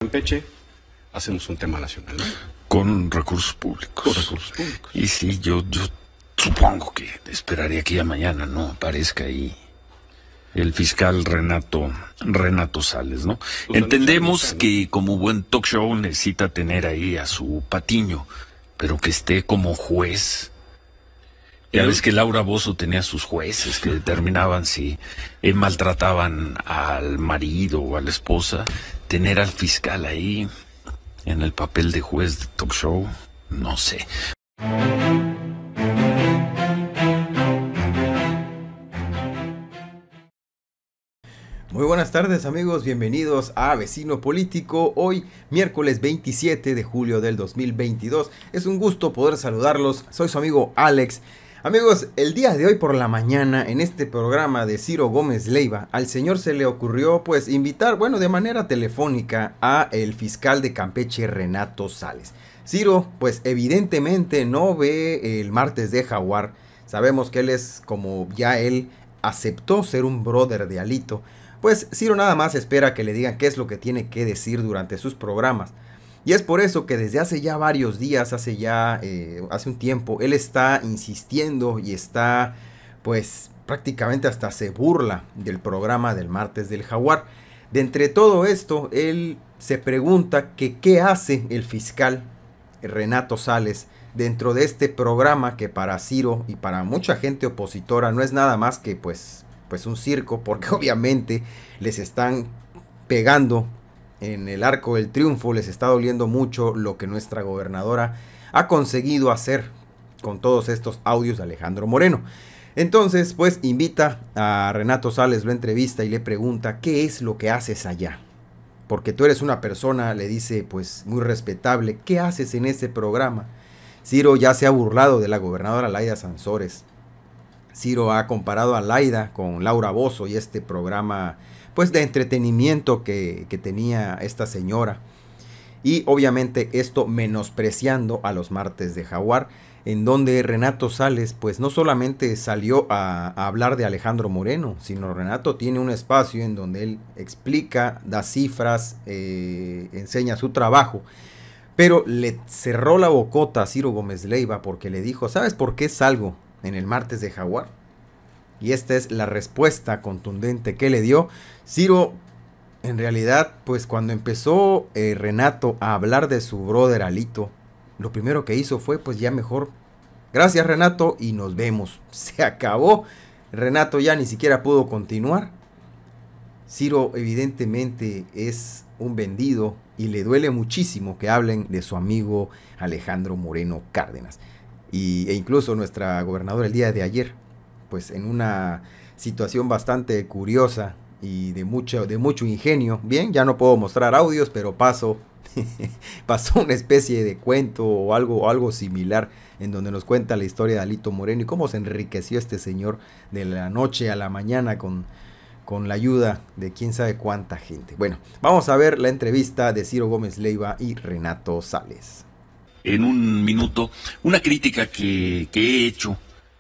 Campeche, hacemos un tema nacional, ¿no? Con recursos públicos. Con recursos públicos. Y sí, yo supongo que esperaría que ya mañana no aparezca ahí el fiscal Renato Sales, ¿no? Pues entendemos que como buen talk show necesita tener ahí a su Patiño, pero que esté como juez. Ya ves que Laura Bozzo tenía sus jueces que determinaban si maltrataban al marido o a la esposa. Tener al fiscal ahí en el papel de juez de talk show, no sé. Muy buenas tardes amigos, bienvenidos a Vecino Político, hoy miércoles 27 de julio del 2022. Es un gusto poder saludarlos, soy su amigo Alex. Amigos, el día de hoy por la mañana en este programa de Ciro Gómez Leiva, al señor se le ocurrió pues invitar, de manera telefónica a el fiscal de Campeche, Renato Sales. Ciro pues evidentemente no ve el martes de Jaguar, sabemos que él es como ya él aceptó ser un brother de Alito. Pues Ciro nada más espera que le digan qué es lo que tiene que decir durante sus programas. Y es por eso que desde hace ya varios días, hace un tiempo, él está insistiendo y está, pues prácticamente hasta se burla del programa del martes del Jaguar. De entre todo esto, él se pregunta que qué hace el fiscal Renato Sales dentro de este programa que para Ciro y para mucha gente opositora no es nada más que pues un circo, porque obviamente les están pegando en el arco del triunfo, les está doliendo mucho lo que nuestra gobernadora ha conseguido hacer con todos estos audios de Alejandro Moreno. Entonces, pues invita a Renato Sales, lo entrevista y le pregunta, ¿qué es lo que haces allá? Porque tú eres una persona, le dice, pues muy respetable, ¿qué haces en ese programa? Ciro ya se ha burlado de la gobernadora Laida Sansores. Ciro ha comparado a Laida con Laura Bozzo y este programa pues de entretenimiento que tenía esta señora. Y obviamente esto menospreciando a los martes de Jaguar, en donde Renato Sales pues no solamente salió a hablar de Alejandro Moreno, sino Renato tiene un espacio en donde él explica, da cifras, enseña su trabajo. Pero le cerró la bocota a Ciro Gómez Leiva porque le dijo, ¿sabes por qué salgo en el martes de Jaguar? Y esta es la respuesta contundente que le dio Ciro. En realidad, pues cuando empezó Renato a hablar de su brother Alito, lo primero que hizo fue pues ya mejor, gracias Renato y nos vemos. Se acabó. Renato ya ni siquiera pudo continuar. Ciro evidentemente es un vendido y le duele muchísimo que hablen de su amigo Alejandro Moreno Cárdenas. E incluso nuestra gobernadora el día de ayer, pues en una situación bastante curiosa y de mucho ingenio. Bien, ya no puedo mostrar audios, pero pasó una especie de cuento o algo similar en donde nos cuenta la historia de Alito Moreno y cómo se enriqueció este señor de la noche a la mañana con la ayuda de quién sabe cuánta gente. Bueno, vamos a ver la entrevista de Ciro Gómez Leiva y Renato Sales. En un minuto, una crítica que he hecho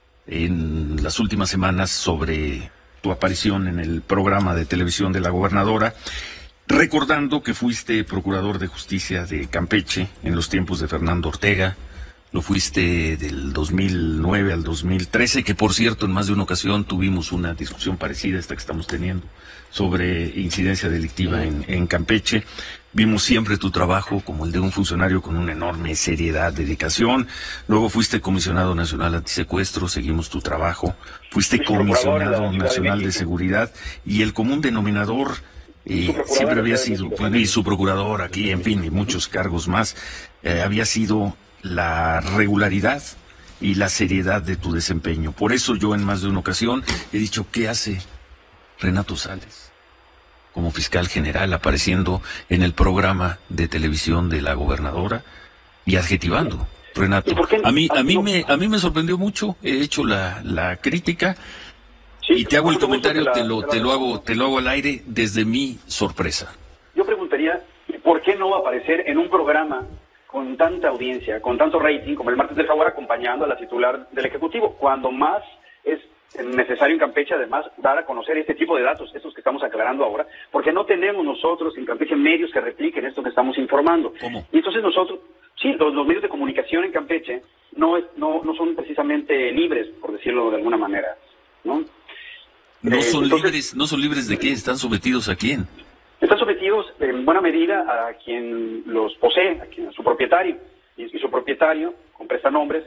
en las últimas semanas sobre tu aparición en el programa de televisión de la gobernadora, recordando que fuiste procurador de justicia de Campeche en los tiempos de Fernando Ortega, lo fuiste del 2009 al 2013, que por cierto en más de una ocasión tuvimos una discusión parecida a esta que estamos teniendo sobre incidencia delictiva en Campeche. Vimos siempre tu trabajo como el de un funcionario con una enorme seriedad, dedicación. Luego fuiste comisionado nacional antisecuestro, seguimos tu trabajo. Fuiste comisionado nacional de seguridad y el común denominador siempre había sido, y su procurador aquí, en fin, y muchos cargos más, había sido la regularidad y la seriedad de tu desempeño. Por eso yo en más de una ocasión he dicho, ¿qué hace Renato Sales como fiscal general apareciendo en el programa de televisión de la gobernadora y adjetivando? Renato, a mí me sorprendió mucho, he hecho la crítica y te hago el comentario, te lo hago al aire desde mi sorpresa. Yo preguntaría, ¿por qué no va a aparecer en un programa con tanta audiencia, con tanto rating como el martes del Jaguar acompañando a la titular del Ejecutivo, cuando más es necesario en Campeche, además, dar a conocer este tipo de datos, estos que estamos aclarando ahora, porque no tenemos nosotros en Campeche medios que repliquen esto que estamos informando. ¿Cómo? Y entonces nosotros, sí, los medios de comunicación en Campeche no son precisamente libres, por decirlo de alguna manera, ¿no? No son libres de qué, están sometidos a quién. Están sometidos en buena medida a quien los posee, a su propietario, y su propietario, con prestanombres,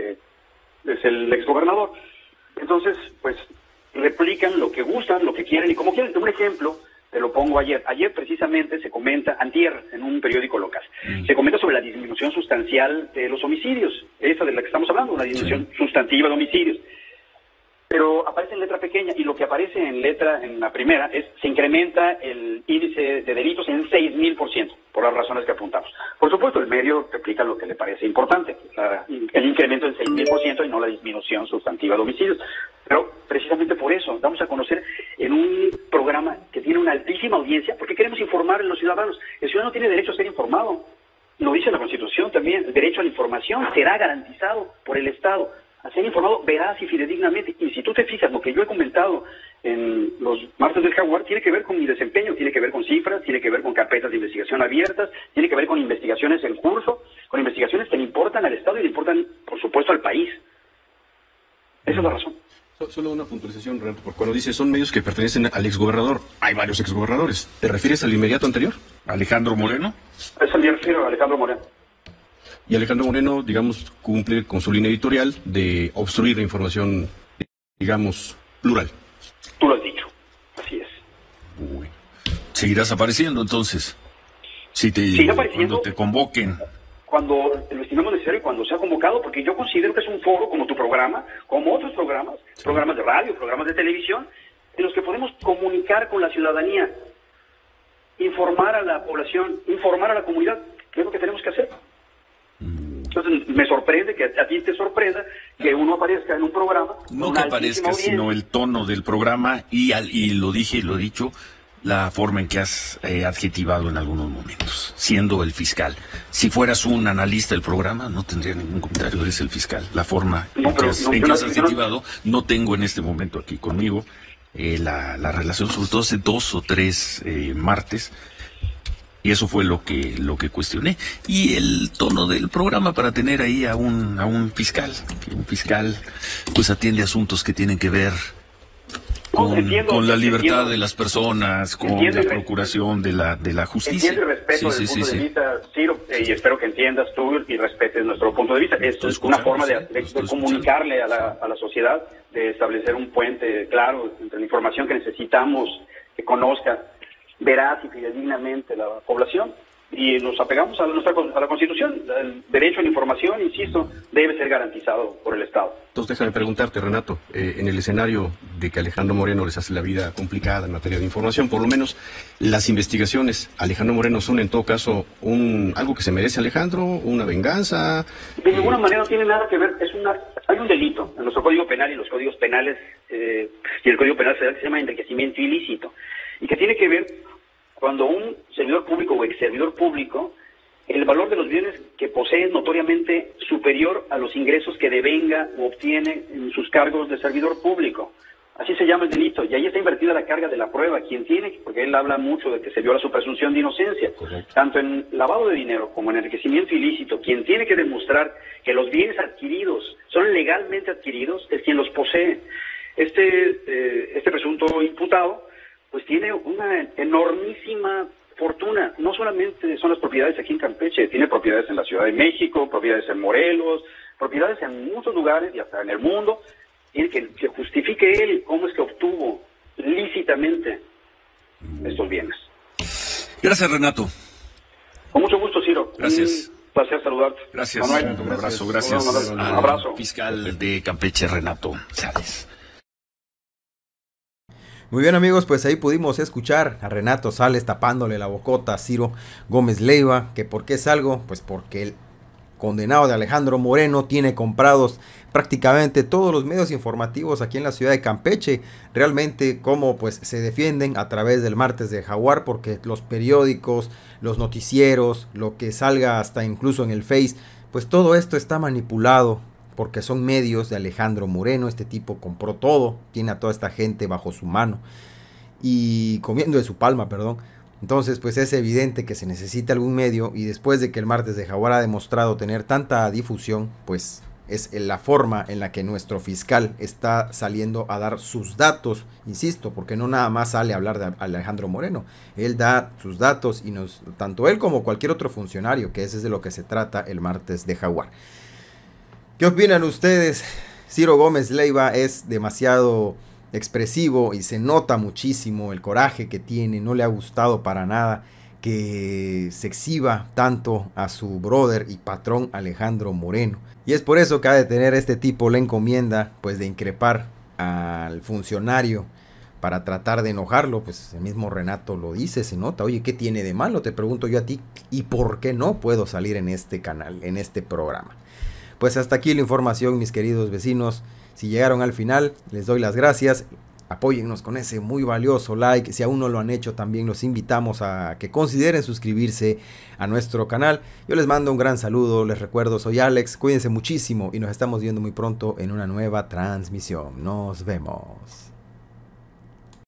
es el exgobernador. Entonces, pues, replican lo que gustan, lo que quieren y como quieren. Un ejemplo, te lo pongo ayer. Ayer precisamente se comenta, antier, en un periódico local, se comenta sobre la disminución sustancial de los homicidios, esa de la que estamos hablando, una disminución sustantiva de homicidios. Pero aparece en letra pequeña, y lo que aparece en la primera, se incrementa el índice de delitos en 6,000%, por las razones que apuntamos. Por supuesto, el medio replica lo que le parece importante, el incremento en 6,000% y no la disminución sustantiva de homicidios. Pero precisamente por eso, damos a conocer en un programa que tiene una altísima audiencia, porque queremos informar a los ciudadanos. El ciudadano tiene derecho a ser informado, lo dice la Constitución también, el derecho a la información será garantizado por el Estado, a ser informado veraz y fidedignamente. Y si tú te fijas, lo que yo he comentado en los martes del Jaguar tiene que ver con mi desempeño, tiene que ver con cifras, tiene que ver con carpetas de investigación abiertas, tiene que ver con investigaciones en curso, con investigaciones que le importan al Estado y le importan, por supuesto, al país. Esa es la razón. Solo una puntualización, Renato, porque cuando dices son medios que pertenecen al exgobernador, hay varios exgobernadores. ¿Te refieres al inmediato anterior? ¿Alejandro Moreno? A eso me refiero, a Alejandro Moreno. Y Alejandro Moreno, digamos, cumple con su línea editorial de obstruir la información, digamos, plural. Tú lo has dicho, así es. Uy. ¿Seguirás apareciendo entonces? Sigue apareciendo Cuando te convoquen. Cuando lo estimemos necesario y cuando sea convocado, porque yo considero que es un foro como tu programa, como otros programas, programas de radio, programas de televisión, en los que podemos comunicar con la ciudadanía, informar a la población, informar a la comunidad, que es lo que tenemos que hacer. Entonces me sorprende que a ti te sorprenda que uno aparezca en un programa. No que aparezca, sino el tono del programa y lo dije y lo he dicho, la forma en que has adjetivado en algunos momentos, siendo el fiscal. Si fueras un analista del programa, no tendría ningún comentario, eres el fiscal. La forma en que has adjetivado, no tengo en este momento aquí conmigo la relación, sobre todo hace 2 o 3 martes. Y eso fue lo que cuestioné. Y el tono del programa para tener ahí a un fiscal, que un fiscal pues atiende asuntos que tienen que ver con la libertad de las personas, con la procuración de la justicia. Entiendo y respeto el punto de vista, Ciro, y espero que entiendas tú y respetes nuestro punto de vista. Esto es una forma de comunicarle a la sociedad, de establecer un puente claro entre la información que necesitamos que conozca veraz y fidedignamente la población, y nos apegamos a la Constitución. El derecho a la información, insisto, debe ser garantizado por el Estado. Entonces déjame preguntarte, Renato, en el escenario de que Alejandro Moreno les hace la vida complicada en materia de información, por lo menos las investigaciones, Alejandro Moreno son en todo caso algo que se merece Alejandro, una venganza. De ninguna manera no tiene nada que ver, hay un delito en nuestro Código Penal y los códigos penales, y el Código Penal federal, que se llama enriquecimiento ilícito, y que tiene que ver cuando un servidor público o ex servidor público, el valor de los bienes que posee es notoriamente superior a los ingresos que devenga o obtiene en sus cargos de servidor público. Así se llama el delito, y ahí está invertida la carga de la prueba. Quien tiene, porque él habla mucho de que se viola su presunción de inocencia, correcto, tanto en lavado de dinero como en enriquecimiento ilícito, quien tiene que demostrar que los bienes adquiridos son legalmente adquiridos es quien los posee. Este presunto imputado pues tiene una enormísima fortuna. No solamente son las propiedades aquí en Campeche, tiene propiedades en la Ciudad de México, propiedades en Morelos, propiedades en muchos lugares y hasta en el mundo, y que justifique él cómo es que obtuvo lícitamente estos bienes. Gracias, Renato. Con mucho gusto, Ciro. Gracias. Un placer saludarte. Gracias. Manuel. Un abrazo. Gracias Un abrazo. al fiscal de Campeche, Renato Sales. Muy bien, amigos, pues ahí pudimos escuchar a Renato Sales tapándole la bocota a Ciro Gómez Leiva. ¿Que por qué salgo? Pues porque el condenado de Alejandro Moreno tiene comprados prácticamente todos los medios informativos aquí en la ciudad de Campeche. Realmente cómo pues se defienden a través del martes de Jaguar, porque los periódicos, los noticieros, lo que salga hasta incluso en el Face, pues todo esto está manipulado porque son medios de Alejandro Moreno. Este tipo compró todo, tiene a toda esta gente bajo su mano y comiendo de su palma, perdón. Entonces, pues es evidente que se necesita algún medio, y después de que el martes de Jaguar ha demostrado tener tanta difusión, pues es la forma en la que nuestro fiscal está saliendo a dar sus datos, insisto, porque no nada más sale a hablar de Alejandro Moreno, él da sus datos y tanto él como cualquier otro funcionario, que ese es de lo que se trata el martes de Jaguar. ¿Qué opinan ustedes? Ciro Gómez Leiva es demasiado expresivo y se nota muchísimo el coraje que tiene. No le ha gustado para nada que se exhiba tanto a su brother y patrón Alejandro Moreno, y es por eso que ha de tener este tipo la encomienda pues de increpar al funcionario para tratar de enojarlo. Pues el mismo Renato lo dice, se nota. Oye, ¿qué tiene de malo? Te pregunto yo a ti, ¿y por qué no puedo salir en este canal, en este programa? Pues hasta aquí la información, mis queridos vecinos. Si llegaron al final, les doy las gracias. Apóyennos con ese muy valioso like. Si aún no lo han hecho, también los invitamos a que consideren suscribirse a nuestro canal. Yo les mando un gran saludo. Les recuerdo, soy Alex. Cuídense muchísimo y nos estamos viendo muy pronto en una nueva transmisión. Nos vemos.